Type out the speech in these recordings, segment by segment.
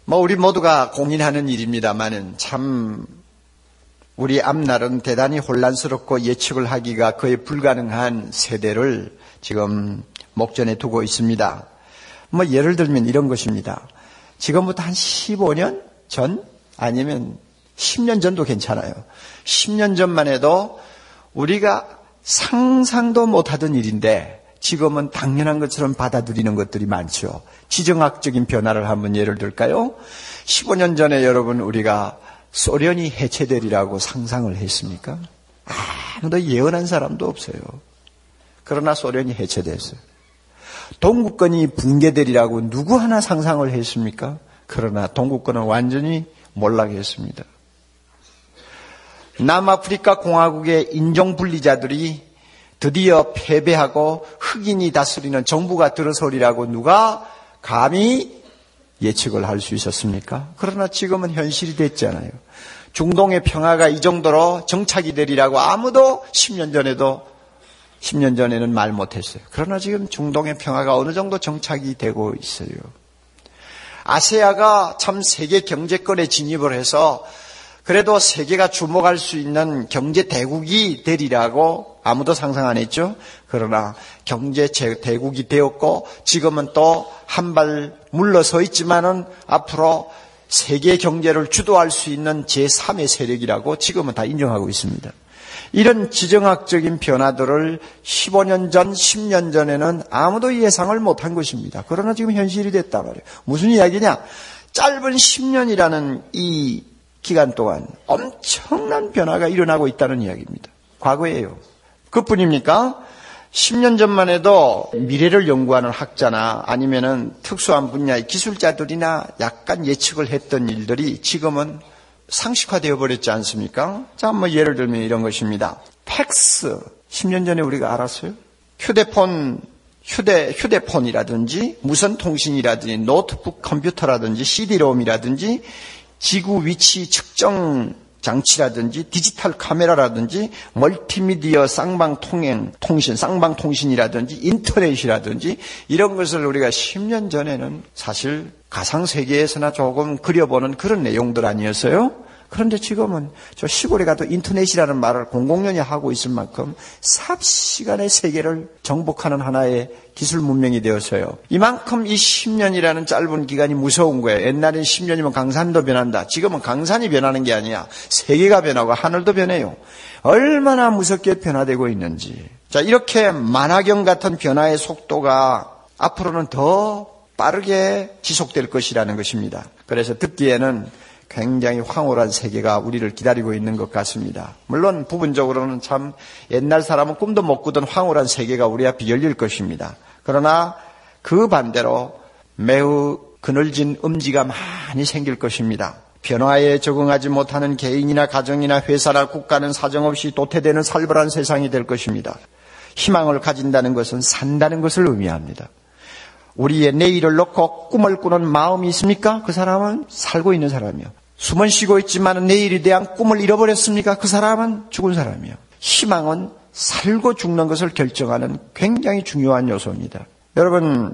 우리 모두가 공인하는 일입니다만은 참 우리 앞날은 대단히 혼란스럽고 예측을 하기가 거의 불가능한 세대를 지금 목전에 두고 있습니다. 예를 들면 이런 것입니다. 지금부터 한 15년 전 아니면 10년 전도 괜찮아요. 10년 전만 해도 우리가 상상도 못하던 일인데 지금은 당연한 것처럼 받아들이는 것들이 많죠. 지정학적인 변화를 한번 예를 들까요? 15년 전에 여러분 우리가 소련이 해체되리라고 상상을 했습니까? 아무도 예언한 사람도 없어요. 그러나 소련이 해체됐어요. 동구권이 붕괴되리라고 누구 하나 상상을 했습니까? 그러나 동구권은 완전히 몰락했습니다. 남아프리카 공화국의 인종분리자들이 드디어 패배하고 흑인이 다스리는 정부가 들어서리라고 누가 감히 예측을 할 수 있었습니까? 그러나 지금은 현실이 됐잖아요. 중동의 평화가 이 정도로 정착이 되리라고 아무도 10년 전에는 말 못했어요. 그러나 지금 중동의 평화가 어느 정도 정착이 되고 있어요. 아세아가 참 세계 경제권에 진입을 해서 그래도 세계가 주목할 수 있는 경제 대국이 되리라고 아무도 상상 안 했죠. 그러나 경제 대국이 되었고 지금은 또 한 발 물러서 있지만은 앞으로 세계 경제를 주도할 수 있는 제3의 세력이라고 지금은 다 인정하고 있습니다. 이런 지정학적인 변화들을 15년 전, 10년 전에는 아무도 예상을 못한 것입니다. 그러나 지금 현실이 됐단 말이에요. 무슨 이야기냐? 짧은 10년이라는 이 기간 동안 엄청난 변화가 일어나고 있다는 이야기입니다. 과거예요. 그뿐입니까? 10년 전만 해도 미래를 연구하는 학자나 아니면은 특수한 분야의 기술자들이나 약간 예측을 했던 일들이 지금은 상식화되어 버렸지 않습니까? 자, 예를 들면 이런 것입니다. 팩스. 10년 전에 우리가 알았어요? 휴대폰이라든지 무선 통신이라든지 노트북 컴퓨터라든지 CD롬이라든지 지구 위치 측정 장치라든지 디지털 카메라라든지 멀티미디어 쌍방통신이라든지 인터넷이라든지 이런 것을 우리가 10년 전에는 사실 가상세계에서나 조금 그려보는 그런 내용들 아니었어요? 그런데 지금은 저 시골에 가도 인터넷이라는 말을 공공연히 하고 있을 만큼 삽시간에 세계를 정복하는 하나의 기술 문명이 되었어요. 이만큼 이 10년이라는 짧은 기간이 무서운 거예요. 옛날엔 10년이면 강산도 변한다. 지금은 강산이 변하는 게 아니야. 세계가 변하고 하늘도 변해요. 얼마나 무섭게 변화되고 있는지. 자, 이렇게 만화경 같은 변화의 속도가 앞으로는 더 빠르게 지속될 것이라는 것입니다. 그래서 듣기에는 굉장히 황홀한 세계가 우리를 기다리고 있는 것 같습니다. 물론 부분적으로는 참 옛날 사람은 꿈도 못 꾸던 황홀한 세계가 우리 앞에 열릴 것입니다. 그러나 그 반대로 매우 그늘진 음지가 많이 생길 것입니다. 변화에 적응하지 못하는 개인이나 가정이나 회사나 국가는 사정없이 도태되는 살벌한 세상이 될 것입니다. 희망을 가진다는 것은 산다는 것을 의미합니다. 우리의 내일을 놓고 꿈을 꾸는 마음이 있습니까? 그 사람은 살고 있는 사람이요. 숨은 쉬고 있지만 내일에 대한 꿈을 잃어버렸습니까? 그 사람은 죽은 사람이요. 희망은 살고 죽는 것을 결정하는 굉장히 중요한 요소입니다. 여러분,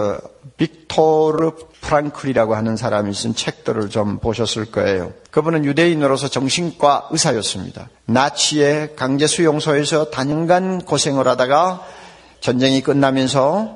빅토르 프랑클이라고 하는 사람이 쓴 책들을 좀 보셨을 거예요. 그분은 유대인으로서 정신과 의사였습니다. 나치의 강제 수용소에서 단연간 고생을 하다가 전쟁이 끝나면서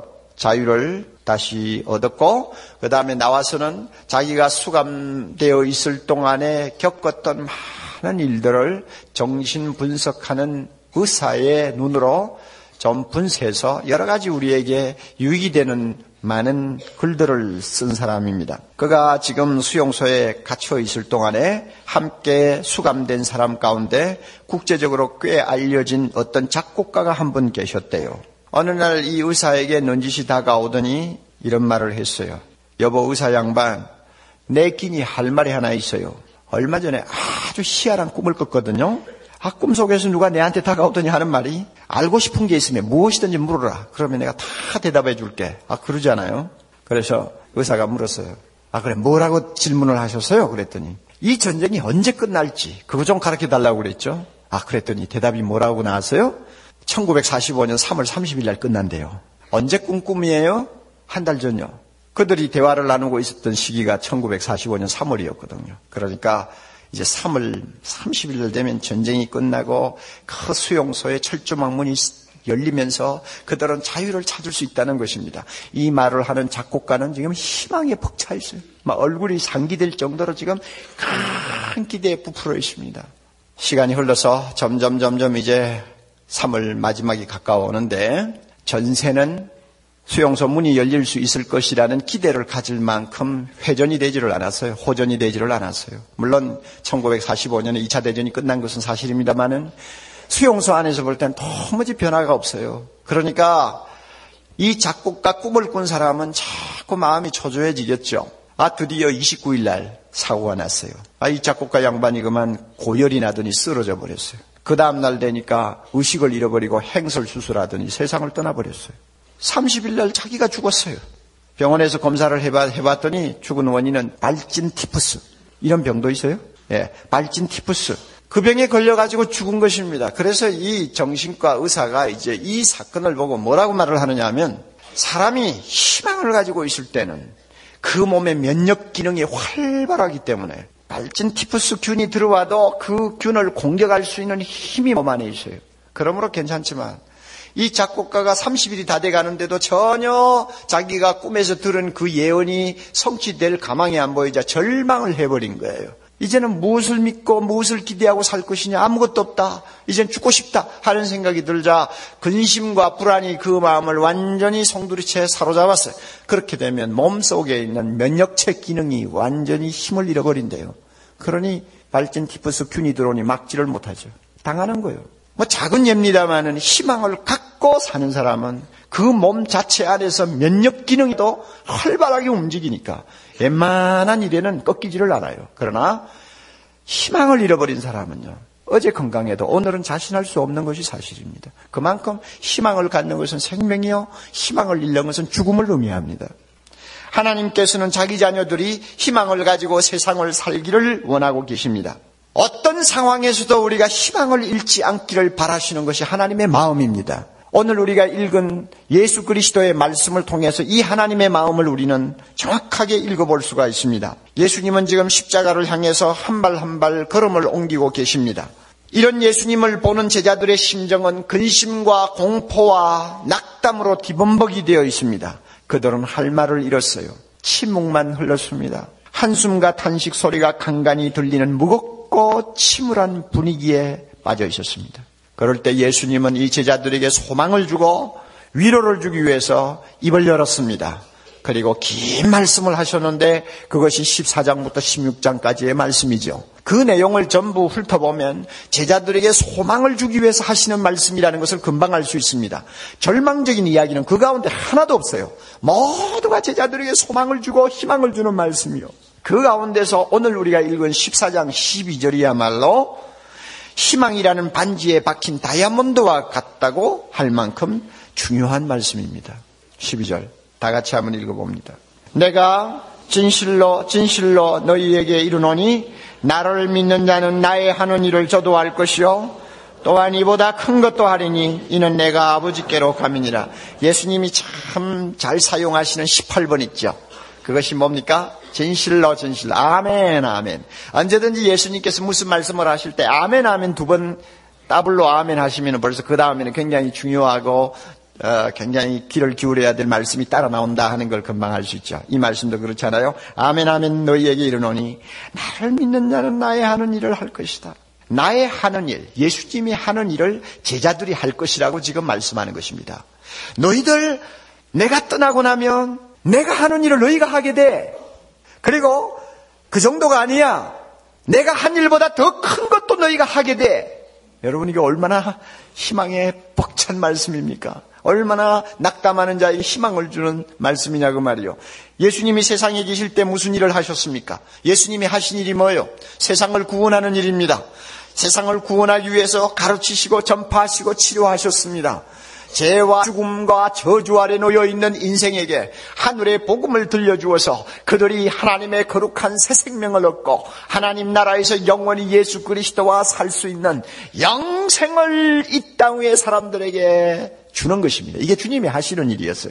자유를 다시 얻었고 그 다음에 나와서는 자기가 수감되어 있을 동안에 겪었던 많은 일들을 정신 분석하는 의사의 눈으로 좀 분쇄해서 여러 가지 우리에게 유익이 되는 많은 글들을 쓴 사람입니다. 그가 지금 수용소에 갇혀 있을 동안에 함께 수감된 사람 가운데 국제적으로 꽤 알려진 어떤 작곡가가 한 분 계셨대요. 어느 날 이 의사에게 넌지시 다가오더니 이런 말을 했어요. 여보 의사 양반, 내 끼니 할 말이 하나 있어요. 얼마 전에 아주 희한한 꿈을 꿨거든요. 꿈속에서 누가 내한테 다가오더니 하는 말이 알고 싶은 게 있으면 무엇이든지 물어라. 그러면 내가 다 대답해 줄게. 그러잖아요. 그래서 의사가 물었어요. 그래 뭐라고 질문을 하셨어요? 그랬더니 이 전쟁이 언제 끝날지 그거 좀 가르쳐 달라고 그랬죠. 그랬더니 대답이 뭐라고 나왔어요? 1945년 3월 30일 날 끝난대요. 언제 꾼 꿈이에요? 한 달 전요. 그들이 대화를 나누고 있었던 시기가 1945년 3월이었거든요. 그러니까 이제 3월 30일 되면 전쟁이 끝나고 그 수용소의 철조망문이 열리면서 그들은 자유를 찾을 수 있다는 것입니다. 이 말을 하는 작곡가는 지금 희망에 벅차 있어요. 막 얼굴이 상기될 정도로 지금 큰 기대에 부풀어 있습니다. 시간이 흘러서 점점 이제 3월 마지막이 가까워오는데 전세는 수용소 문이 열릴 수 있을 것이라는 기대를 가질 만큼 회전이 되지를 않았어요. 호전이 되지를 않았어요. 물론 1945년에 2차 대전이 끝난 것은 사실입니다만은 수용소 안에서 볼 땐 도무지 변화가 없어요. 그러니까 이 작곡가 꿈을 꾼 사람은 자꾸 마음이 초조해지겠죠. 드디어 29일 날 사고가 났어요. 이 작곡가 양반이 그만 고열이 나더니 쓰러져 버렸어요. 그 다음날 되니까 의식을 잃어버리고 행설 수술하더니 세상을 떠나버렸어요. 30일 날 자기가 죽었어요. 병원에서 검사를 해봤더니 죽은 원인은 발진 티푸스. 이런 병도 있어요? 예, 발진 티푸스. 그 병에 걸려가지고 죽은 것입니다. 그래서 이 정신과 의사가 이제 이 사건을 보고 뭐라고 말을 하느냐 하면 사람이 희망을 가지고 있을 때는 그 몸의 면역 기능이 활발하기 때문에 발진 티푸스 균이 들어와도 그 균을 공격할 수 있는 힘이 몸 안에 있어요. 그러므로 괜찮지만 이 작곡가가 30일이 다 돼가는데도 전혀 자기가 꿈에서 들은 그 예언이 성취될 가망이 안 보이자 절망을 해버린 거예요. 이제는 무엇을 믿고 무엇을 기대하고 살 것이냐, 아무것도 없다, 이젠 죽고 싶다 하는 생각이 들자 근심과 불안이 그 마음을 완전히 송두리째 사로잡았어요. 그렇게 되면 몸속에 있는 면역체 기능이 완전히 힘을 잃어버린대요. 그러니 발진 티푸스 균이 들어오니 막지를 못하죠. 당하는 거예요. 작은 예입니다만은 희망을 갖고 사는 사람은 그 몸 자체 안에서 면역 기능이 더 활발하게 움직이니까 웬만한 일에는 꺾이지를 않아요. 그러나 희망을 잃어버린 사람은요, 어제 건강해도 오늘은 자신할 수 없는 것이 사실입니다. 그만큼 희망을 갖는 것은 생명이요, 희망을 잃는 것은 죽음을 의미합니다. 하나님께서는 자기 자녀들이 희망을 가지고 세상을 살기를 원하고 계십니다. 어떤 상황에서도 우리가 희망을 잃지 않기를 바라시는 것이 하나님의 마음입니다. 오늘 우리가 읽은 예수 그리스도의 말씀을 통해서 이 하나님의 마음을 우리는 정확하게 읽어볼 수가 있습니다. 예수님은 지금 십자가를 향해서 한 발 한 발 걸음을 옮기고 계십니다. 이런 예수님을 보는 제자들의 심정은 근심과 공포와 낙담으로 뒤범벅이 되어 있습니다. 그들은 할 말을 잃었어요. 침묵만 흘렀습니다. 한숨과 탄식 소리가 간간히 들리는 무겁고 침울한 분위기에 빠져 있었습니다. 그럴 때 예수님은 이 제자들에게 소망을 주고 위로를 주기 위해서 입을 열었습니다. 그리고 긴 말씀을 하셨는데 그것이 14장부터 16장까지의 말씀이죠. 그 내용을 전부 훑어보면 제자들에게 소망을 주기 위해서 하시는 말씀이라는 것을 금방 알 수 있습니다. 절망적인 이야기는 그 가운데 하나도 없어요. 모두가 제자들에게 소망을 주고 희망을 주는 말씀이요. 그 가운데서 오늘 우리가 읽은 14장 12절이야말로 희망이라는 반지에 박힌 다이아몬드와 같다고 할 만큼 중요한 말씀입니다. 12절 다 같이 한번 읽어봅니다. 내가 진실로 너희에게 이르노니 나를 믿는 자는 나의 하는 일을 저도 할 것이요 또한 이보다 큰 것도 하리니 이는 내가 아버지께로 감이니라. 예수님이 참 잘 사용하시는 18번 있죠. 그것이 뭡니까? 진실로 아멘 아멘. 언제든지 예수님께서 무슨 말씀을 하실 때 아멘 아멘 두 번 더블로 아멘 하시면 벌써 그 다음에는 굉장히 중요하고 굉장히 귀를 기울여야 될 말씀이 따라 나온다 하는 걸 금방 알 수 있죠. 이 말씀도 그렇잖아요. 아멘 아멘 너희에게 이르노니 나를 믿는 자는 나의 하는 일을 할 것이다. 나의 하는 일, 예수님이 하는 일을 제자들이 할 것이라고 지금 말씀하는 것입니다. 너희들 내가 떠나고 나면 내가 하는 일을 너희가 하게 돼. 그리고 그 정도가 아니야. 내가 한 일보다 더 큰 것도 너희가 하게 돼. 여러분 이게 얼마나 희망에 벅찬 말씀입니까? 얼마나 낙담하는 자에게 희망을 주는 말씀이냐고 말이요. 예수님이 세상에 계실 때 무슨 일을 하셨습니까? 예수님이 하신 일이 뭐예요? 세상을 구원하는 일입니다. 세상을 구원하기 위해서 가르치시고 전파하시고 치료하셨습니다. 죄와 죽음과 저주 아래 놓여있는 인생에게 하늘의 복음을 들려주어서 그들이 하나님의 거룩한 새 생명을 얻고 하나님 나라에서 영원히 예수 그리스도와 살 수 있는 영생을 이 땅 위의 사람들에게 주는 것입니다. 이게 주님이 하시는 일이었어요.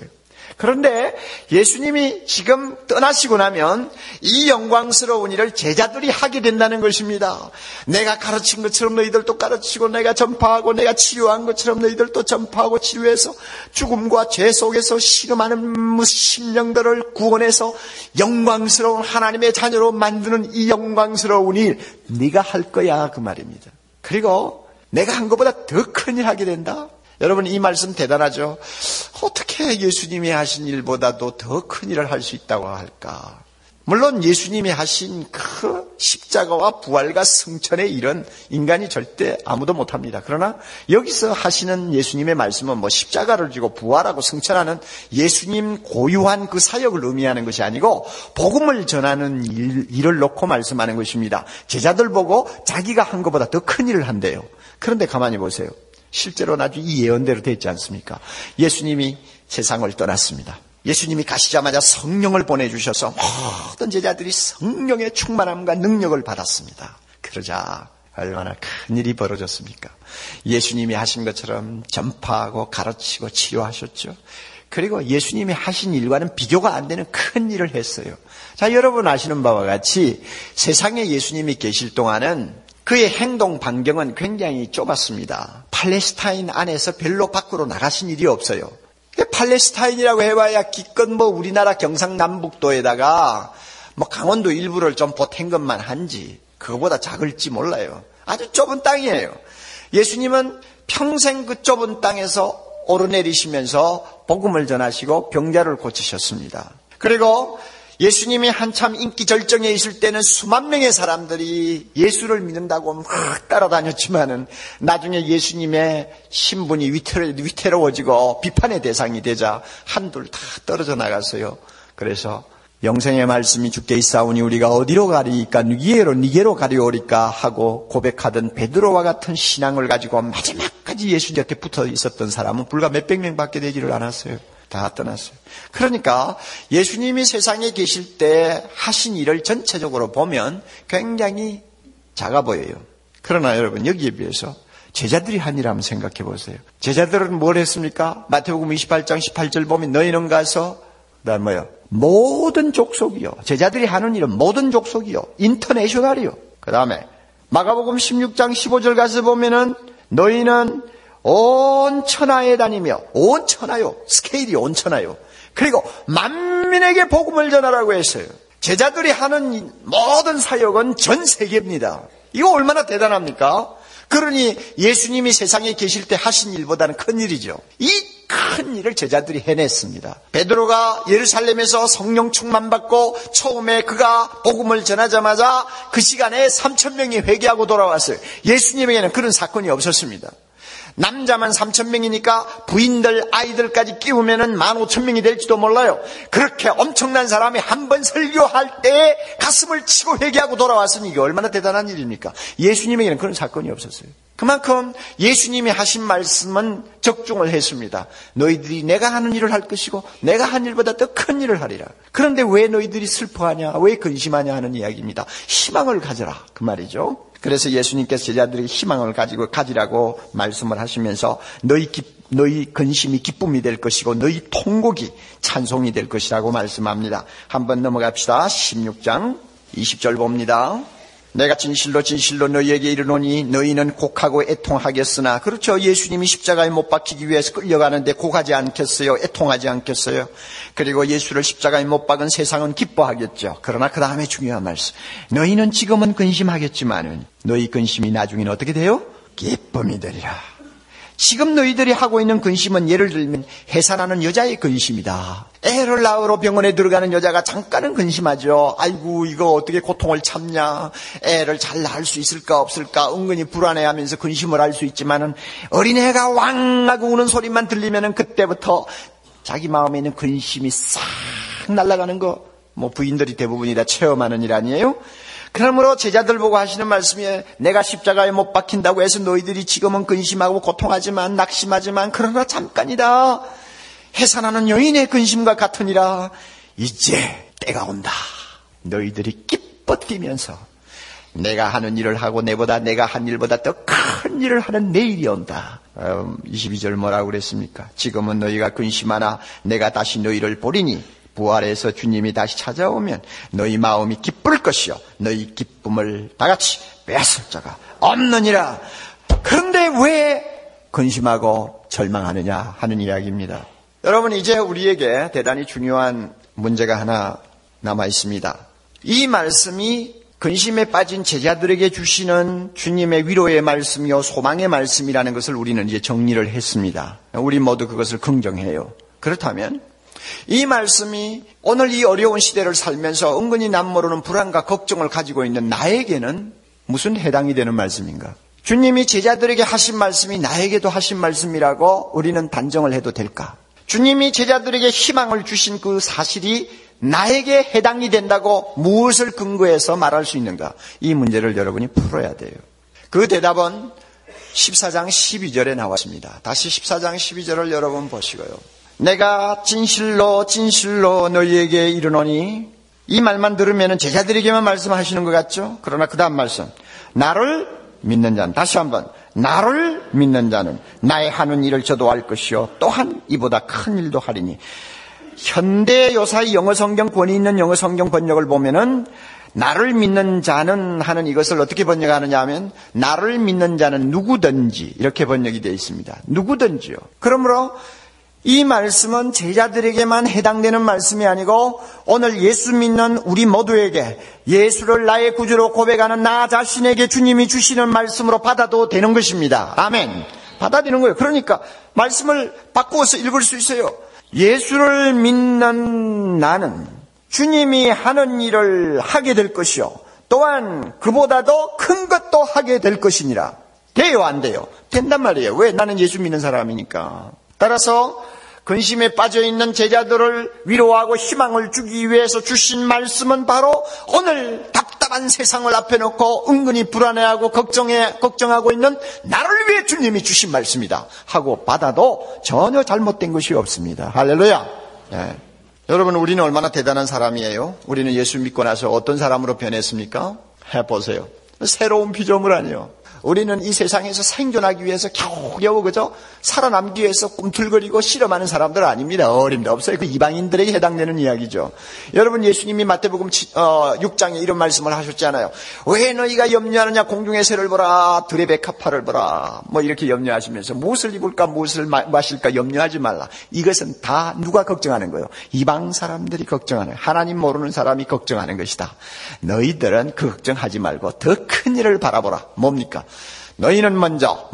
그런데 예수님이 지금 떠나시고 나면 이 영광스러운 일을 제자들이 하게 된다는 것입니다. 내가 가르친 것처럼 너희들도 가르치고, 내가 전파하고, 내가 치유한 것처럼 너희들도 전파하고 치유해서 죽음과 죄 속에서 신음하는 심령들을 구원해서 영광스러운 하나님의 자녀로 만드는 이 영광스러운 일 네가 할 거야, 그 말입니다. 그리고 내가 한 것보다 더 큰 일 하게 된다. 여러분, 이 말씀 대단하죠? 어떻게 예수님이 하신 일보다도 더 큰 일을 할 수 있다고 할까? 물론 예수님이 하신 그 십자가와 부활과 승천의 일은 인간이 절대 아무도 못합니다. 그러나 여기서 하시는 예수님의 말씀은 뭐 십자가를 지고 부활하고 승천하는 예수님 고유한 그 사역을 의미하는 것이 아니고 복음을 전하는 일을 놓고 말씀하는 것입니다. 제자들 보고 자기가 한 것보다 더 큰 일을 한대요. 그런데 가만히 보세요. 실제로 나중에 이 예언대로 됐지 않습니까? 예수님이 세상을 떠났습니다. 예수님이 가시자마자 성령을 보내주셔서 모든 제자들이 성령의 충만함과 능력을 받았습니다. 그러자 얼마나 큰 일이 벌어졌습니까? 예수님이 하신 것처럼 전파하고 가르치고 치료하셨죠. 그리고 예수님이 하신 일과는 비교가 안 되는 큰 일을 했어요. 자, 여러분 아시는 바와 같이 세상에 예수님이 계실 동안은 그의 행동 반경은 굉장히 좁았습니다. 팔레스타인 안에서 별로 밖으로 나가신 일이 없어요. 팔레스타인이라고 해봐야 기껏 뭐 우리나라 경상남북도에다가 뭐 강원도 일부를 좀 보탠 것만 한지 그거보다 작을지 몰라요. 아주 좁은 땅이에요. 예수님은 평생 그 좁은 땅에서 오르내리시면서 복음을 전하시고 병자를 고치셨습니다. 그리고 예수님이 한참 인기 절정에 있을 때는 수만 명의 사람들이 예수를 믿는다고 막 따라다녔지만은 나중에 예수님의 신분이 위태로워지고 비판의 대상이 되자 한둘 다 떨어져 나갔어요. 그래서 영생의 말씀이 주께 있사오니 우리가 어디로 가리이까 니게로 가리오리까 하고 고백하던 베드로와 같은 신앙을 가지고 마지막까지 예수 곁에 붙어 있었던 사람은 불과 몇백 명밖에 되지를 않았어요. 다 떠났어요. 그러니까 예수님이 세상에 계실 때 하신 일을 전체적으로 보면 굉장히 작아 보여요. 그러나 여러분 여기에 비해서 제자들이 한 일 한번 생각해 보세요. 제자들은 뭘 했습니까? 마태복음 28장 18절 보면 너희는 가서 그다음 뭐요? 모든 족속이요. 제자들이 하는 일은 모든 족속이요. 인터내셔널이요. 그다음에 마가복음 16장 15절 가서 보면은 너희는 온 천하에 다니며, 온 천하요. 스케일이 온 천하요. 그리고 만민에게 복음을 전하라고 했어요. 제자들이 하는 모든 사역은 전 세계입니다. 이거 얼마나 대단합니까? 그러니 예수님이 세상에 계실 때 하신 일보다는 큰 일이죠. 이 큰 일을 제자들이 해냈습니다. 베드로가 예루살렘에서 성령 충만받고 처음에 그가 복음을 전하자마자 그 시간에 3,000명이 회개하고 돌아왔어요. 예수님에게는 그런 사건이 없었습니다. 남자만 3,000명이니까 부인들, 아이들까지 끼우면은 15,000명이 될지도 몰라요. 그렇게 엄청난 사람이 한 번 설교할 때 가슴을 치고 회개하고 돌아왔으니 이게 얼마나 대단한 일입니까? 예수님에게는 그런 사건이 없었어요. 그만큼 예수님이 하신 말씀은 적중을 했습니다. 너희들이 내가 하는 일을 할 것이고 내가 한 일보다 더 큰 일을 하리라. 그런데 왜 너희들이 슬퍼하냐, 왜 근심하냐 하는 이야기입니다. 희망을 가져라, 그 말이죠. 그래서 예수님께서 제자들이 희망을 가지라고 말씀을 하시면서 너희 근심이 기쁨이 될 것이고 너희 통곡이 찬송이 될 것이라고 말씀합니다. 한번 넘어갑시다. 16장 20절 봅니다. 내가 진실로 진실로 너희에게 이르노니 너희는 곡하고 애통하겠으나. 그렇죠. 예수님이 십자가에 못 박히기 위해서 끌려가는데 곡하지 않겠어요? 애통하지 않겠어요? 그리고 예수를 십자가에 못 박은 세상은 기뻐하겠죠. 그러나 그 다음에 중요한 말씀. 너희는 지금은 근심하겠지만은 너희 근심이 나중에는 어떻게 돼요? 기쁨이 되리라. 지금 너희들이 하고 있는 근심은 예를 들면 해산하는 여자의 근심이다. 애를 낳으러 병원에 들어가는 여자가 잠깐은 근심하죠. 아이고 이거 어떻게 고통을 참냐, 애를 잘 낳을 수 있을까 없을까 은근히 불안해하면서 근심을 할 수 있지만은 어린애가 왕 하고 우는 소리만 들리면은 그때부터 자기 마음에 있는 근심이 싹 날아가는 거 뭐 부인들이 대부분이 다 체험하는 일 아니에요? 그러므로 제자들 보고 하시는 말씀이 내가 십자가에 못 박힌다고 해서 너희들이 지금은 근심하고 고통하지만 낙심하지만 그러나 잠깐이다. 해산하는 여인의 근심과 같으니라. 이제 때가 온다. 너희들이 기뻐 뛰면서 내가 하는 일을 하고 내가 한 일보다 더 큰 일을 하는 내일이 온다. 22절 뭐라고 그랬습니까? 지금은 너희가 근심하나 내가 다시 너희를 보리니 부활해서 주님이 다시 찾아오면 너희 마음이 기쁠 것이요 너희 기쁨을 다같이 빼앗을 자가 없느니라. 그런데 왜 근심하고 절망하느냐 하는 이야기입니다. 여러분, 이제 우리에게 대단히 중요한 문제가 하나 남아 있습니다. 이 말씀이 근심에 빠진 제자들에게 주시는 주님의 위로의 말씀이요 소망의 말씀이라는 것을 우리는 이제 정리를 했습니다. 우리 모두 그것을 긍정해요. 그렇다면 이 말씀이 오늘 이 어려운 시대를 살면서 은근히 남 모르는 불안과 걱정을 가지고 있는 나에게는 무슨 해당이 되는 말씀인가? 주님이 제자들에게 하신 말씀이 나에게도 하신 말씀이라고 우리는 단정을 해도 될까? 주님이 제자들에게 희망을 주신 그 사실이 나에게 해당이 된다고 무엇을 근거해서 말할 수 있는가? 이 문제를 여러분이 풀어야 돼요. 그 대답은 14장 12절에 나왔습니다. 다시 14장 12절을 여러분 보시고요. 내가 진실로 진실로 너희에게 이르노니, 이 말만 들으면 제자들에게만 말씀하시는 것 같죠? 그러나 그 다음 말씀, 나를 믿는 자는, 다시 한번, 나를 믿는 자는 나의 하는 일을 저도 할 것이요 또한 이보다 큰 일도 하리니. 현대 요사의 영어 성경, 권위 있는 영어 성경 번역을 보면은 나를 믿는 자는 하는 이것을 어떻게 번역하느냐 하면 나를 믿는 자는 누구든지 이렇게 번역이 되어 있습니다. 누구든지요. 그러므로 이 말씀은 제자들에게만 해당되는 말씀이 아니고 오늘 예수 믿는 우리 모두에게, 예수를 나의 구주로 고백하는 나 자신에게 주님이 주시는 말씀으로 받아도 되는 것입니다. 아멘. 받아들이는 거예요. 그러니까 말씀을 바꾸어서 읽을 수 있어요. 예수를 믿는 나는 주님이 하는 일을 하게 될 것이요 또한 그보다도 큰 것도 하게 될 것이니라. 돼요, 안 돼요? 된단 말이에요. 왜? 나는 예수 믿는 사람이니까. 따라서 근심에 빠져있는 제자들을 위로하고 희망을 주기 위해서 주신 말씀은 바로 오늘 답답한 세상을 앞에 놓고 은근히 불안해하고 걱정하고 있는 나를 위해 주님이 주신 말씀이다 하고 받아도 전혀 잘못된 것이 없습니다. 할렐루야. 네. 여러분, 우리는 얼마나 대단한 사람이에요? 우리는 예수 믿고 나서 어떤 사람으로 변했습니까? 해보세요. 새로운 피조물 아니에요. 우리는 이 세상에서 생존하기 위해서 겨우겨우 그저 살아남기 위해서 꿈틀거리고 실험하는 사람들 아닙니다. 어림도 없어요. 그 이방인들에게 해당되는 이야기죠. 여러분, 예수님이 마태복음 6장에 이런 말씀을 하셨잖아요. 왜 너희가 염려하느냐? 공중의 새를 보라, 들의 백합화를 보라. 뭐 이렇게 염려하시면서 무엇을 입을까 무엇을 마실까 염려하지 말라. 이것은 다 누가 걱정하는 거예요? 이방 사람들이 걱정하는, 하나님 모르는 사람이 걱정하는 것이다. 너희들은 그 걱정하지 말고 더 큰 일을 바라보라. 뭡니까? 너희는 먼저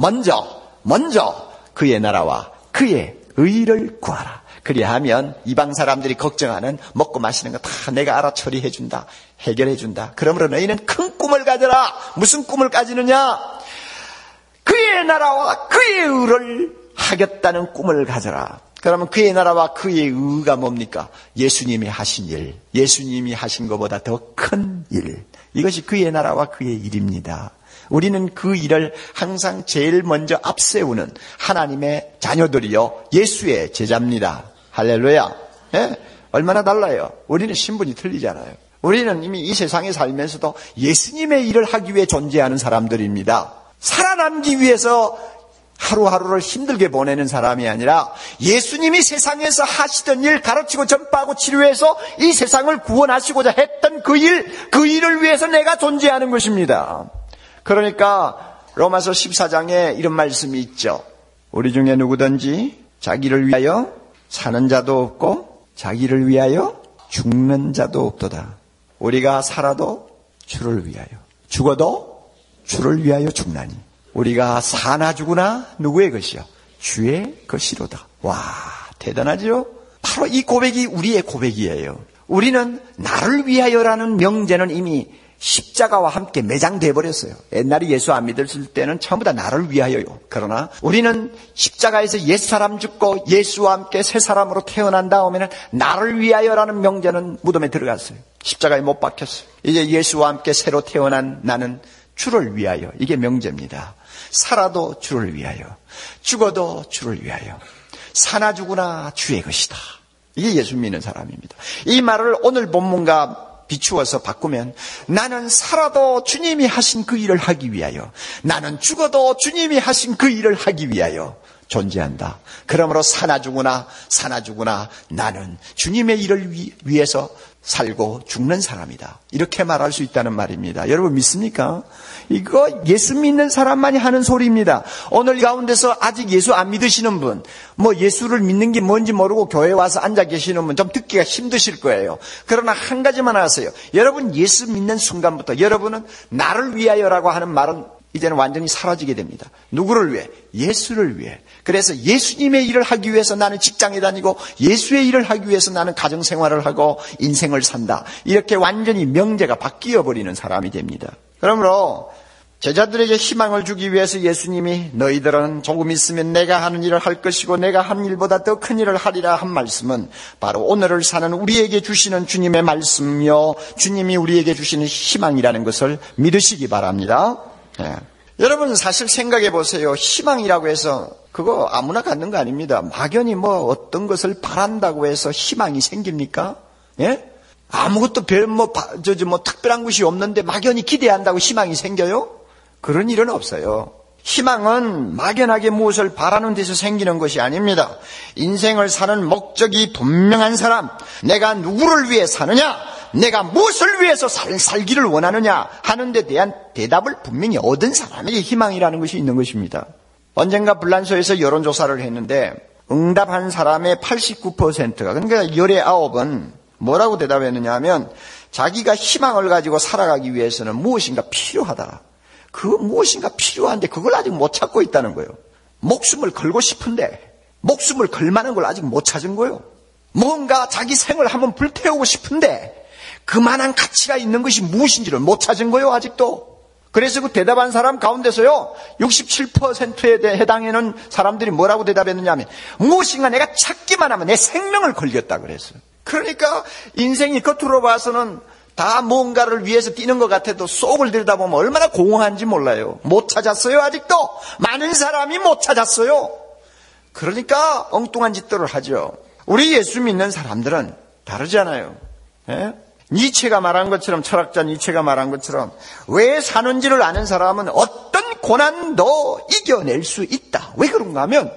그의 나라와 그의 의를 구하라. 그리하면 이방 사람들이 걱정하는 먹고 마시는 거 다 내가 알아 처리해준다, 해결해준다. 그러므로 너희는 큰 꿈을 가져라. 무슨 꿈을 가지느냐? 그의 나라와 그의 의를 하겠다는 꿈을 가져라. 그러면 그의 나라와 그의 의가 뭡니까? 예수님이 하신 일, 예수님이 하신 것보다 더 큰 일, 이것이 그의 나라와 그의 일입니다. 우리는 그 일을 항상 제일 먼저 앞세우는 하나님의 자녀들이요 예수의 제자입니다. 할렐루야. 예? 얼마나 달라요? 우리는 신분이 틀리잖아요. 우리는 이미 이 세상에 살면서도 예수님의 일을 하기 위해 존재하는 사람들입니다. 살아남기 위해서 하루하루를 힘들게 보내는 사람이 아니라 예수님이 세상에서 하시던 일, 가르치고 전파하고 치료해서 이 세상을 구원하시고자 했던 그 일을 위해서 내가 존재하는 것입니다. 그러니까 로마서 14장에 이런 말씀이 있죠. 우리 중에 누구든지 자기를 위하여 사는 자도 없고 자기를 위하여 죽는 자도 없도다. 우리가 살아도 주를 위하여, 죽어도 주를 위하여 죽나니 우리가 사나 죽으나 누구의 것이요? 주의 것이로다. 와, 대단하죠? 바로 이 고백이 우리의 고백이에요. 우리는 나를 위하여라는 명제는 이미 십자가와 함께 매장돼 버렸어요. 옛날에 예수 안 믿었을 때는 전부 다 나를 위하여요. 그러나 우리는 십자가에서 옛사람 죽고 예수와 함께 새 사람으로 태어난 다음에는 나를 위하여라는 명제는 무덤에 들어갔어요. 십자가에 못 박혔어요. 이제 예수와 함께 새로 태어난 나는 주를 위하여, 이게 명제입니다. 살아도 주를 위하여, 죽어도 주를 위하여, 사나 죽으나 주의 것이다. 이게 예수 믿는 사람입니다. 이 말을 오늘 본문과 비추어서 바꾸면 나는 살아도 주님이 하신 그 일을 하기 위하여, 나는 죽어도 주님이 하신 그 일을 하기 위하여 존재한다. 그러므로 사나 죽으나 나는 주님의 일을 위해서 살고 죽는 사람이다. 이렇게 말할 수 있다는 말입니다. 여러분 믿습니까? 이거 예수 믿는 사람만이 하는 소리입니다. 오늘 가운데서 아직 예수 안 믿으시는 분, 예수를 믿는 게 뭔지 모르고 교회에 와서 앉아 계시는 분 좀 듣기가 힘드실 거예요. 그러나 한 가지만 아세요. 여러분 예수 믿는 순간부터 여러분은 나를 위하여라고 하는 말은 이제는 완전히 사라지게 됩니다. 누구를 위해? 예수를 위해. 그래서 예수님의 일을 하기 위해서 나는 직장에 다니고 예수의 일을 하기 위해서 나는 가정생활을 하고 인생을 산다. 이렇게 완전히 명제가 바뀌어버리는 사람이 됩니다. 그러므로 제자들에게 희망을 주기 위해서 예수님이 너희들은 조금 있으면 내가 하는 일을 할 것이고 내가 한 일보다 더 큰 일을 하리라 한 말씀은 바로 오늘을 사는 우리에게 주시는 주님의 말씀이요 주님이 우리에게 주시는 희망이라는 것을 믿으시기 바랍니다. 예. 여러분 사실 생각해 보세요. 희망이라고 해서 그거 아무나 갖는 거 아닙니다. 막연히 어떤 것을 바란다고 해서 희망이 생깁니까? 예? 아무것도 특별한 것이 없는데 막연히 기대한다고 희망이 생겨요? 그런 일은 없어요. 희망은 막연하게 무엇을 바라는 데서 생기는 것이 아닙니다. 인생을 사는 목적이 분명한 사람, 내가 누구를 위해 사느냐, 내가 무엇을 위해서 살기를 원하느냐 하는 데 대한 대답을 분명히 얻은 사람에게 희망이라는 것이 있는 것입니다. 언젠가 불란서에서 여론조사를 했는데 응답한 사람의 89%가, 그러니까 19은 뭐라고 대답했느냐 하면 자기가 희망을 가지고 살아가기 위해서는 무엇인가 필요하다. 그 무엇인가 필요한데 그걸 아직 못 찾고 있다는 거예요. 목숨을 걸고 싶은데 목숨을 걸 만한 걸 아직 못 찾은 거예요. 뭔가 자기 생을 한번 불태우고 싶은데 그만한 가치가 있는 것이 무엇인지를 못 찾은 거예요, 아직도. 그래서 그 대답한 사람 가운데서요, 67%에 해당하는 사람들이 뭐라고 대답했느냐 하면 무엇인가 내가 찾기만 하면 내 생명을 걸겠다 그랬어요. 그러니까 인생이 겉으로 봐서는 다 뭔가를 위해서 뛰는 것 같아도 속을 들여다보면 얼마나 공허한지 몰라요. 못 찾았어요, 아직도. 많은 사람이 못 찾았어요. 그러니까 엉뚱한 짓들을 하죠. 우리 예수 믿는 사람들은 다르잖아요. 예? 니체가 말한 것처럼, 철학자 니체가 말한 것처럼 왜 사는지를 아는 사람은 어떤 고난도 이겨낼 수 있다. 왜 그런가 하면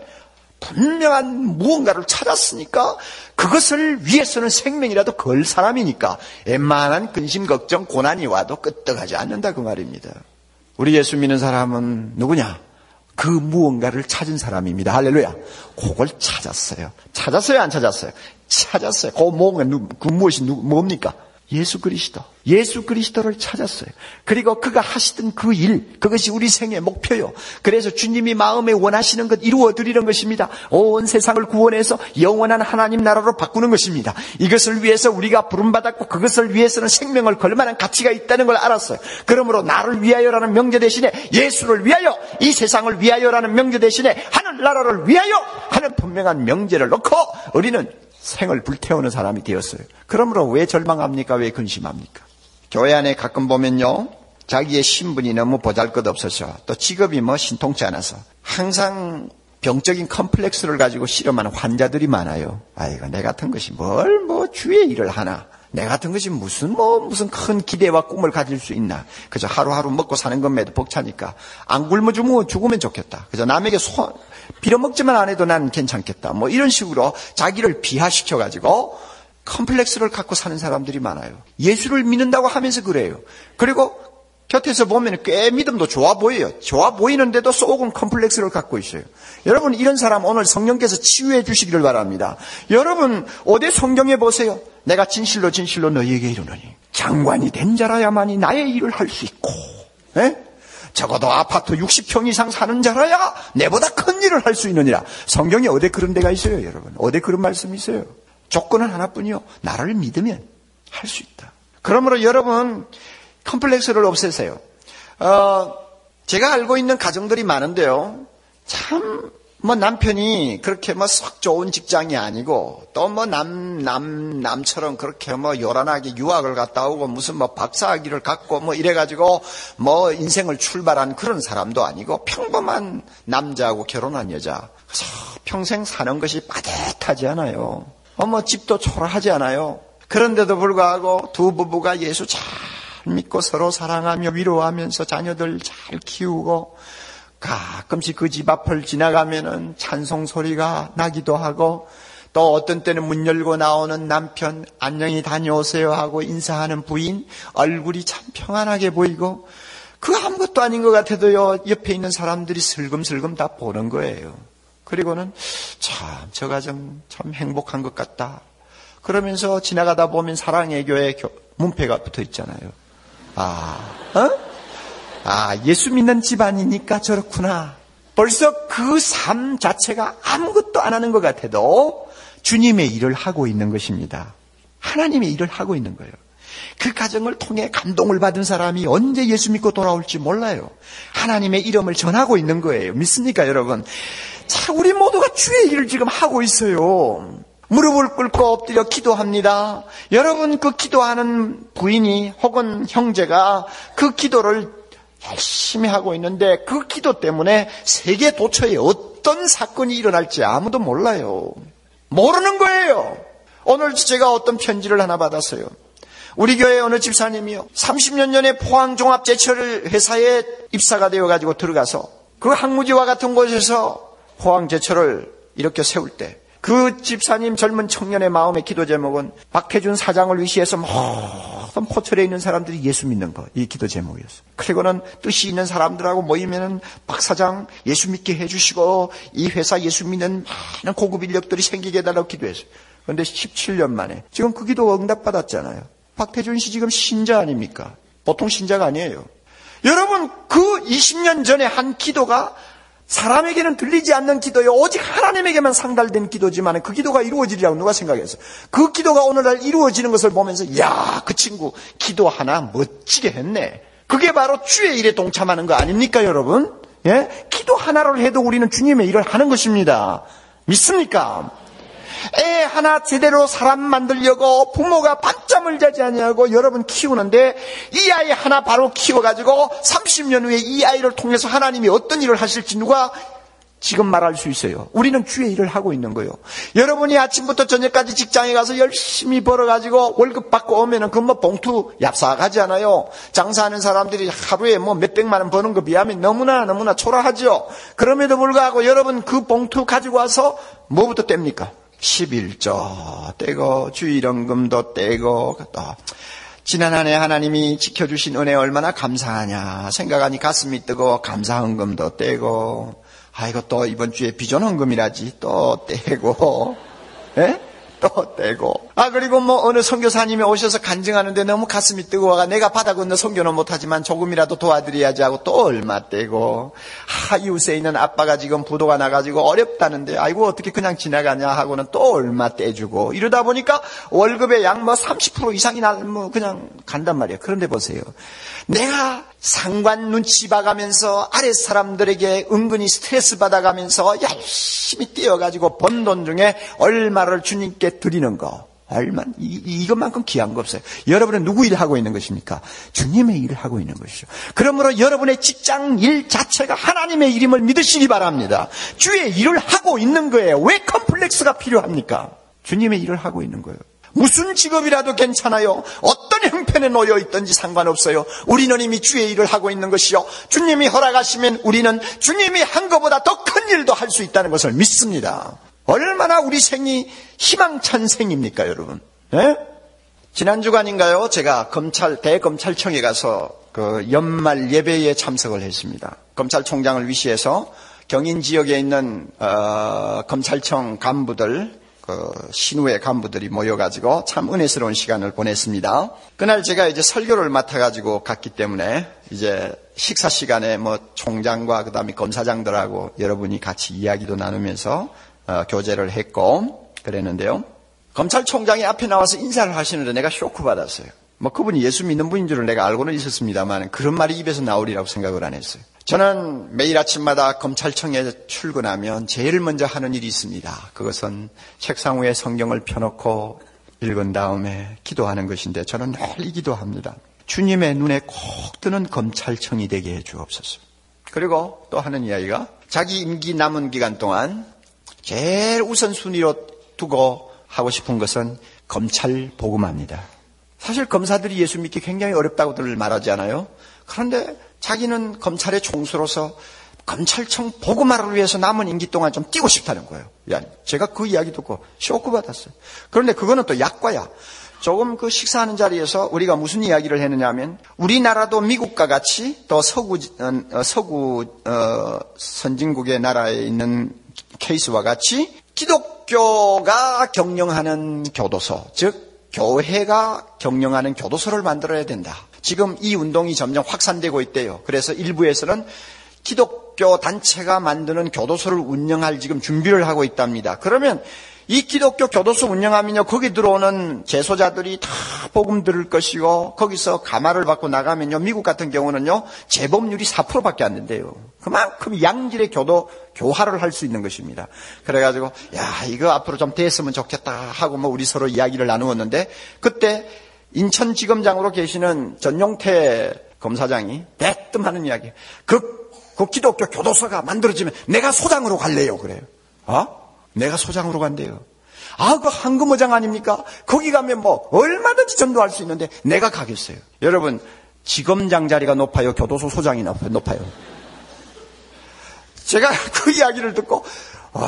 분명한 무언가를 찾았으니까 그것을 위해서는 생명이라도 걸 사람이니까 웬만한 근심, 걱정, 고난이 와도 끄떡하지 않는다 그 말입니다. 우리 예수 믿는 사람은 누구냐? 그 무언가를 찾은 사람입니다. 할렐루야. 그걸 찾았어요. 찾았어요, 안 찾았어요? 찾았어요. 그 무엇이 뭡니까? 예수 그리스도. 예수 그리스도를 찾았어요. 그리고 그가 하시던 그 일, 그것이 우리 생의 목표요. 그래서 주님이 마음에 원하시는 것 이루어 드리는 것입니다. 온 세상을 구원해서 영원한 하나님 나라로 바꾸는 것입니다. 이것을 위해서 우리가 부름받았고 그것을 위해서는 생명을 걸 만한 가치가 있다는 걸 알았어요. 그러므로 나를 위하여라는 명제 대신에 예수를 위하여, 이 세상을 위하여라는 명제 대신에 하늘 나라를 위하여 하는 분명한 명제를 놓고 우리는 생을 불태우는 사람이 되었어요. 그러므로 왜 절망합니까? 왜 근심합니까? 교회 안에 가끔 보면요, 자기의 신분이 너무 보잘것없어서 또 직업이 신통치 않아서 항상 병적인 컴플렉스를 가지고 실험하는 환자들이 많아요. 아이고, 내 같은 것이 주의 일을 하나, 내 같은 것이 무슨 큰 기대와 꿈을 가질 수 있나. 그저 하루하루 먹고 사는 것매도 벅차니까 안 굶어 죽으면 좋겠다. 그저 남에게 빌어먹지만 안 해도 난 괜찮겠다. 이런 식으로 자기를 비하시켜가지고 컴플렉스를 갖고 사는 사람들이 많아요. 예수를 믿는다고 하면서 그래요. 그리고 곁에서 보면 꽤 믿음도 좋아 보여요. 좋아 보이는데도 속은 컴플렉스를 갖고 있어요. 여러분, 이런 사람 오늘 성령께서 치유해 주시기를 바랍니다. 여러분, 어디 성경에 보세요. 내가 진실로 진실로 너희에게 이르노니 장관이 된 자라야만이 나의 일을 할 수 있고, 적어도 아파트 60평 이상 사는 자라야 내보다 큰 일을 할 수 있느니라. 성경에 어디 그런 데가 있어요, 여러분? 어디 그런 말씀이 있어요? 조건은 하나뿐이요. 나를 믿으면 할 수 있다. 그러므로 여러분, 컴플렉스를 없애세요. 제가 알고 있는 가정들이 많은데요. 참, 남편이 그렇게 썩 좋은 직장이 아니고, 또 남처럼 그렇게 요란하게 유학을 갔다 오고, 무슨 박사학위를 갖고 이래가지고, 인생을 출발한 그런 사람도 아니고, 평범한 남자하고 결혼한 여자. 그래서 평생 사는 것이 빠듯하지 않아요. 집도 초라하지 않아요. 그런데도 불구하고 두 부부가 예수 잘 믿고 서로 사랑하며 위로하면서 자녀들 잘 키우고, 가끔씩 그 집 앞을 지나가면은 찬송 소리가 나기도 하고, 또 어떤 때는 문 열고 나오는 남편 안녕히 다녀오세요 하고 인사하는 부인 얼굴이 참 평안하게 보이고, 그 아무것도 아닌 것 같아도요, 옆에 있는 사람들이 슬금슬금 다 보는 거예요. 그리고는 참 저 가정 참 행복한 것 같다. 그러면서 지나가다 보면 사랑의 교회 문패가 붙어 있잖아요. 예수 믿는 집안이니까 저렇구나. 벌써 그 삶 자체가 아무것도 안 하는 것 같아도 주님의 일을 하고 있는 것입니다. 하나님의 일을 하고 있는 거예요. 그 가정을 통해 감동을 받은 사람이 언제 예수 믿고 돌아올지 몰라요. 하나님의 이름을 전하고 있는 거예요. 믿습니까, 여러분? 자, 우리 모두가 주의 일을 지금 하고 있어요. 무릎을 꿇고 엎드려 기도합니다. 여러분, 그 기도하는 부인이 혹은 형제가 그 기도를 열심히 하고 있는데, 그 기도 때문에 세계 도처에 어떤 사건이 일어날지 아무도 몰라요. 모르는 거예요. 오늘 제가 어떤 편지를 하나 받았어요. 우리 교회 어느 집사님이요, 30년 전에 포항종합제철 회사에 입사가 되어가지고 들어가서 그 항무지와 같은 곳에서 포항제철을 이렇게 세울 때, 그 집사님 젊은 청년의 마음의 기도 제목은 박혜준 사장을 위시해서 모든 포철에 있는 사람들이 예수 믿는 거, 이 기도 제목이었어요. 그리고는 뜻이 있는 사람들하고 모이면은 박 사장 예수 믿게 해주시고 이 회사 예수 믿는 많은 고급 인력들이 생기게 해달라고 기도했어요. 그런데 17년 만에 지금 그 기도가 응답받았잖아요. 박태준 씨 지금 신자 아닙니까? 보통 신자가 아니에요. 여러분, 그 20년 전에 한 기도가 사람에게는 들리지 않는 기도요, 오직 하나님에게만 상달된 기도지만 그 기도가 이루어지리라고 누가 생각했어요? 그 기도가 오늘날 이루어지는 것을 보면서, 야, 그 친구 기도 하나 멋지게 했네. 그게 바로 주의 일에 동참하는 거 아닙니까, 여러분? 예? 기도 하나를 해도 우리는 주님의 일을 하는 것입니다. 믿습니까? 애 하나 제대로 사람 만들려고 부모가 밤잠을 자지 아니하고 여러분 키우는데, 이 아이 하나 바로 키워가지고 30년 후에 이 아이를 통해서 하나님이 어떤 일을 하실지 누가 지금 말할 수 있어요? 우리는 주의 일을 하고 있는 거예요. 여러분이 아침부터 저녁까지 직장에 가서 열심히 벌어가지고 월급 받고 오면은 그 뭐 봉투 얍삭하지 않아요? 장사하는 사람들이 하루에 뭐 몇백만 원 버는 거 비하면 너무나 초라하죠. 그럼에도 불구하고 여러분 그 봉투 가지고 와서 뭐부터 뗍니까? 11조 떼고 주일원금도 떼고, 또 지난 한 해 하나님이 지켜주신 은혜 얼마나 감사하냐 생각하니 가슴이 뜨고 감사헌금도 떼고, 아이고 또 이번 주에 비전헌금이라지 또 떼고, 예? 또 떼고. 그리고 뭐 어느 선교사님이 오셔서 간증하는데 너무 가슴이 뜨거워가 내가 바다 건너 선교는 못하지만 조금이라도 도와드려야지 하고 또 얼마 떼고, 이웃에 있는 아빠가 지금 부도가 나가지고 어렵다는데 아이고 어떻게 그냥 지나가냐 하고는 또 얼마 떼주고, 이러다 보니까 월급의 양 뭐 30% 이상이 뭐 그냥 간단 말이에요. 그런데 보세요, 내가 상관 눈치 봐가면서 아랫 사람들에게 은근히 스트레스 받아가면서 열심히 뛰어가지고 번 돈 중에 얼마를 주님께 드리는 거, 이것만큼 귀한 거 없어요. 여러분은 누구 일을 하고 있는 것입니까? 주님의 일을 하고 있는 것이죠. 그러므로 여러분의 직장 일 자체가 하나님의 일임을 믿으시기 바랍니다. 주의 일을 하고 있는 거예요. 왜 컴플렉스가 필요합니까? 주님의 일을 하고 있는 거예요. 무슨 직업이라도 괜찮아요. 어떤 형편에 놓여 있든지 상관없어요. 우리는 이미 주의 일을 하고 있는 것이요, 주님이 허락하시면 우리는 주님이 한 것보다 더 큰 일도 할 수 있다는 것을 믿습니다. 얼마나 우리 생이 희망찬 생입니까, 여러분? 네? 지난 주간인가요? 제가 대검찰청에 가서 그 연말 예배에 참석을 했습니다. 검찰총장을 위시해서 경인 지역에 있는 검찰청 간부들, 신우의 간부들이 모여가지고 참 은혜스러운 시간을 보냈습니다. 그날 제가 이제 설교를 맡아가지고 갔기 때문에 이제 식사 시간에 뭐 총장과 그 다음에 검사장들하고 여러분이 같이 이야기도 나누면서 교제를 했고 그랬는데요. 검찰총장이 앞에 나와서 인사를 하시는데 내가 쇼크 받았어요. 뭐 그분이 예수 믿는 분인 줄은 내가 알고는 있었습니다만 그런 말이 입에서 나오리라고 생각을 안 했어요. 저는 매일 아침마다 검찰청에 출근하면 제일 먼저 하는 일이 있습니다. 그것은 책상 위에 성경을 펴놓고 읽은 다음에 기도하는 것인데 저는 늘 이 기도합니다. 주님의 눈에 꼭 드는 검찰청이 되게 해 주옵소서. 그리고 또 하는 이야기가 자기 임기 남은 기간 동안 제일 우선순위로 두고 하고 싶은 것은 검찰 복음화입니다. 사실 검사들이 예수 믿기 굉장히 어렵다고들 말하지 않아요? 그런데 자기는 검찰의 총수로서 검찰청 복음화를 위해서 남은 임기 동안 좀 뛰고 싶다는 거예요. 야, 제가 그 이야기 듣고 쇼크 받았어요. 그런데 그거는 또 약과야. 조금 그 식사하는 자리에서 우리가 무슨 이야기를 했느냐 하면 우리나라도 미국과 같이 또 서구 선진국의 나라에 있는 케이스와 같이 기독교가 경영하는 교도소, 즉 교회가 경영하는 교도소를 만들어야 된다. 지금 이 운동이 점점 확산되고 있대요. 그래서 일부에서는 기독교 단체가 만드는 교도소를 운영할 지금 준비를 하고 있답니다. 그러면 이 기독교 교도소 운영하면요, 거기 들어오는 재소자들이 다 복음 들을 것이고, 거기서 감화를 받고 나가면요, 미국 같은 경우는요, 재범률이 4%밖에 안 된대요. 그만큼 양질의 교화를 할 수 있는 것입니다. 그래가지고, 야, 이거 앞으로 좀 됐으면 좋겠다 하고 우리 서로 이야기를 나누었는데, 그때 인천지검장으로 계시는 전용태 검사장이 대뜸 하는 이야기. 그 기독교 교도소가 만들어지면 내가 소장으로 갈래요. 그래요. 내가 소장으로 간대요. 그 황금어장 아닙니까? 거기 가면 얼마든지 전도할 수 있는데 내가 가겠어요. 여러분, 지검장 자리가 높아요? 교도소 소장이 높아요? 제가 그 이야기를 듣고, 와,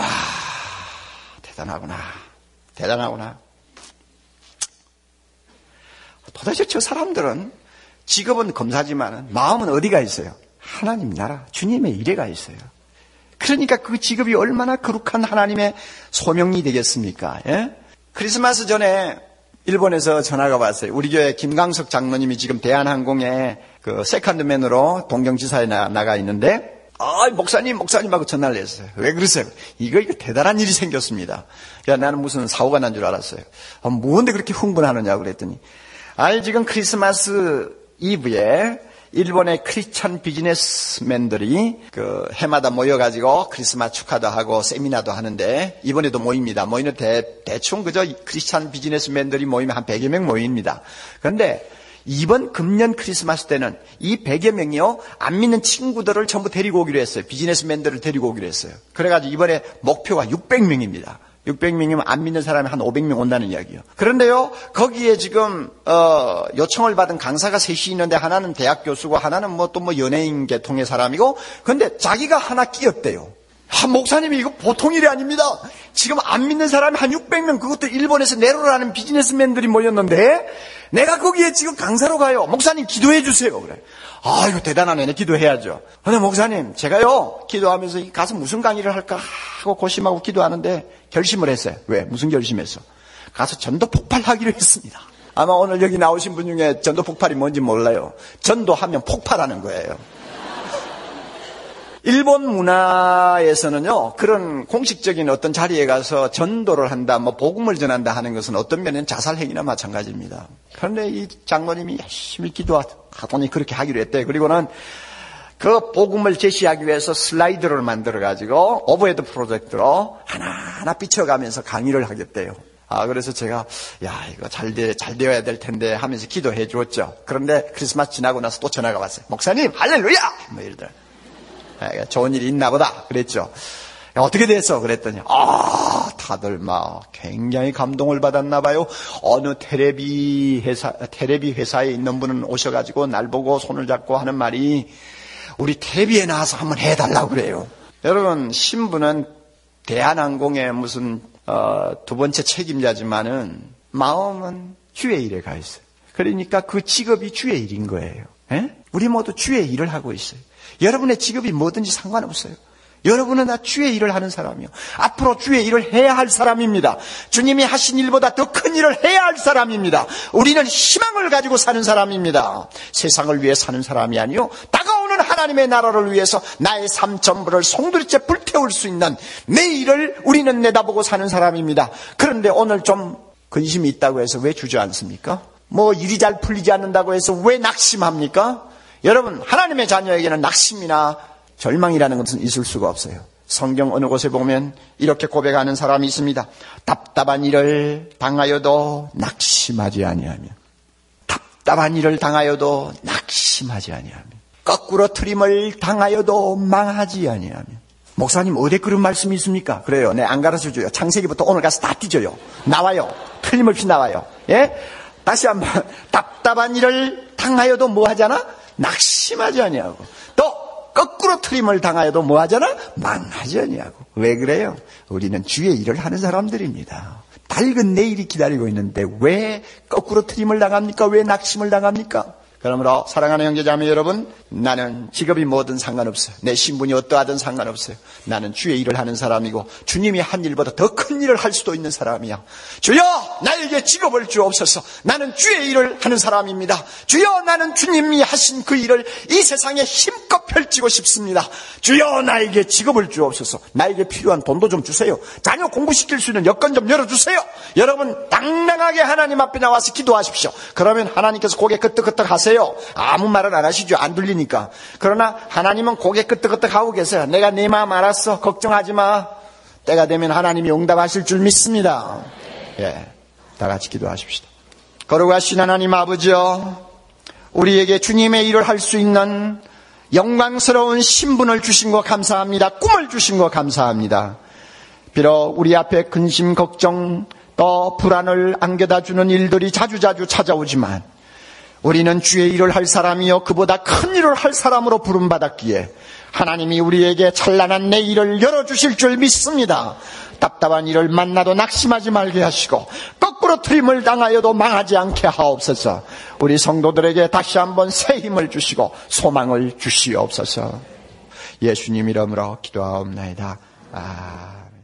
대단하구나. 도대체 저 사람들은 직업은 검사지만 마음은 어디가 있어요? 하나님 나라, 주님의 일에가 있어요. 그러니까 그 직업이 얼마나 거룩한 하나님의 소명이 되겠습니까? 예? 크리스마스 전에 일본에서 전화가 왔어요. 우리 교회 김강석 장로님이 지금 대한항공에 그 세컨드맨으로 동경지사에 나가 있는데, 목사님하고 전화를 했어요. 왜 그러세요? 이거 대단한 일이 생겼습니다. 나는 무슨 사고가 난 줄 알았어요. 뭔데 그렇게 흥분하느냐고 그랬더니, 지금 크리스마스 이브에 일본의 크리스천 비즈니스맨들이 그 해마다 모여가지고 크리스마스 축하도 하고 세미나도 하는데 이번에도 모입니다. 모이는 대충 그저 크리스천 비즈니스맨들이 모이면 한 100여 명 모입니다. 그런데 이번 금년 크리스마스 때는 이 100여 명이요, 안 믿는 친구들을 전부 데리고 오기로 했어요. 비즈니스맨들을 데리고 오기로 했어요. 그래가지고 이번에 목표가 600명입니다. 600명이면 안 믿는 사람이 한 500명 온다는 이야기예요. 그런데요, 거기에 지금 요청을 받은 강사가 셋이 있는데 하나는 대학 교수고 하나는 또 연예인 계통의 사람이고, 근데 자기가 하나 끼었대요. 목사님이 이거 보통 일이 아닙니다. 지금 안 믿는 사람이 한 600명, 그것도 일본에서 내로를 하는 비즈니스맨들이 모였는데 내가 거기에 지금 강사로 가요. 목사님 기도해 주세요. 그래. 이거 대단하네. 기도해야죠. 근데 목사님, 제가요, 기도하면서 가서 무슨 강의를 할까 하고 고심하고 기도하는데 결심을 했어요. 왜? 무슨 결심했어? 가서 전도 폭발하기로 했습니다. 아마 오늘 여기 나오신 분 중에 전도 폭발이 뭔지 몰라요. 전도하면 폭발하는 거예요. 일본 문화에서는요, 그런 공식적인 어떤 자리에 가서 전도를 한다, 복음을 전한다 하는 것은 어떤 면에는 자살행위나 마찬가지입니다. 그런데 이 장로님이 열심히 기도하더니 그렇게 하기로 했대요. 그리고는 그 복음을 제시하기 위해서 슬라이드를 만들어가지고 오버헤드 프로젝트로 하나하나 비춰가면서 강의를 하겠대요. 그래서 제가, 이거 잘 되어야 될 텐데 하면서 기도해 주었죠. 그런데 크리스마스 지나고 나서 또 전화가 왔어요. 목사님, 할렐루야! 이러더라고요. 좋은 일이 있나 보다 그랬죠. 어떻게 됐어? 그랬더니 다들 굉장히 감동을 받았나 봐요. 어느 텔레비 회사에 있는 분은 오셔가지고 날 보고 손을 잡고 하는 말이, 우리 텔레비에 나와서 한번 해달라고 그래요. 여러분, 신부는 대한항공의 무슨 두 번째 책임자지만은 마음은 주의 일에 가 있어요. 그러니까 그 직업이 주의 일인 거예요. 우리 모두 주의 일을 하고 있어요. 여러분의 직업이 뭐든지 상관없어요. 여러분은 다 주의 일을 하는 사람이요. 앞으로 주의 일을 해야 할 사람입니다. 주님이 하신 일보다 더 큰 일을 해야 할 사람입니다. 우리는 희망을 가지고 사는 사람입니다. 세상을 위해 사는 사람이 아니요, 다가오는 하나님의 나라를 위해서 나의 삶 전부를 송두리째 불태울 수 있는 내일을 우리는 내다보고 사는 사람입니다. 그런데 오늘 좀 근심이 있다고 해서 왜 주저앉습니까? 일이 잘 풀리지 않는다고 해서 왜 낙심합니까? 여러분, 하나님의 자녀에게는 낙심이나 절망이라는 것은 있을 수가 없어요. 성경 어느 곳에 보면 이렇게 고백하는 사람이 있습니다. 답답한 일을 당하여도 낙심하지 아니하며, 답답한 일을 당하여도 낙심하지 아니하며, 거꾸로 트림을 당하여도 망하지 아니하며. 목사님, 어디 그런 말씀이 있습니까? 그래요. 안 가르쳐줘요. 창세기부터 오늘 가서 다 띄져요. 나와요. 틀림없이 나와요. 예? 다시 한번 답답한 일을 당하여도 뭐 하잖아? 낙심하지 아니하고. 또 거꾸로 틀림을 당하여도 뭐 하잖아? 망하지 아니하고. 왜 그래요? 우리는 주의 일을 하는 사람들입니다. 밝은 내일이 기다리고 있는데 왜 거꾸로 틀림을 당합니까? 왜 낙심을 당합니까? 그러므로 사랑하는 형제자매 여러분, 나는 직업이 뭐든 상관없어요. 내 신분이 어떠하든 상관없어요. 나는 주의 일을 하는 사람이고 주님이 한 일보다 더 큰 일을 할 수도 있는 사람이야. 주여 나에게 직업을 주옵소서. 나는 주의 일을 하는 사람입니다. 주여 나는 주님이 하신 그 일을 이 세상에 힘껏 펼치고 싶습니다. 주여 나에게 직업을 주옵소서. 나에게 필요한 돈도 좀 주세요. 자녀 공부시킬 수 있는 여건 좀 열어주세요. 여러분 당당하게 하나님 앞에 나와서 기도하십시오. 그러면 하나님께서 고개 끄덕끄덕 하세요. 아무 말은 안 하시죠. 안 들리니까. 그러나 하나님은 고개 끄덕끄덕 하고 계세요. 내가 네 마음 알았어. 걱정하지 마. 때가 되면 하나님이 응답하실 줄 믿습니다. 예, 다 같이 기도하십시다. 거룩하신 하나님 아버지여, 우리에게 주님의 일을 할 수 있는 영광스러운 신분을 주신 거 감사합니다. 꿈을 주신 거 감사합니다. 비록 우리 앞에 근심, 걱정, 또 불안을 안겨다 주는 일들이 자주자주 찾아오지만 우리는 주의 일을 할 사람이요 그보다 큰 일을 할 사람으로 부름받았기에 하나님이 우리에게 찬란한 내일을 열어주실 줄 믿습니다. 답답한 일을 만나도 낙심하지 말게 하시고 거꾸로 틀림을 당하여도 망하지 않게 하옵소서. 우리 성도들에게 다시 한번 새 힘을 주시고 소망을 주시옵소서. 예수님 이름으로 기도하옵나이다. 아멘.